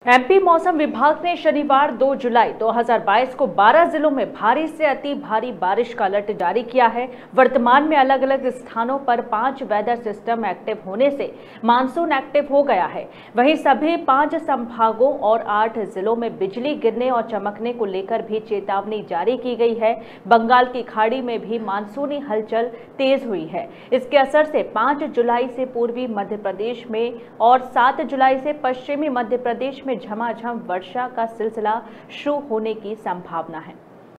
MP मौसम विभाग ने शनिवार 2 जुलाई 2022 को 12 जिलों में भारी से अति भारी बारिश का अलर्ट जारी किया है। वर्तमान में अलग अलग स्थानों पर 5 वेदर सिस्टम एक्टिव होने से मानसून एक्टिव हो गया है। वहीं सभी 5 संभागों और 8 जिलों में बिजली गिरने और चमकने को लेकर भी चेतावनी जारी की गई है। बंगाल की खाड़ी में भी मानसूनी हलचल तेज हुई है। इसके असर से 5 जुलाई से पूर्वी मध्य प्रदेश में और 7 जुलाई से पश्चिमी मध्य प्रदेश में झमाझम वर्षा का सिलसिला शुरू होने की संभावना है।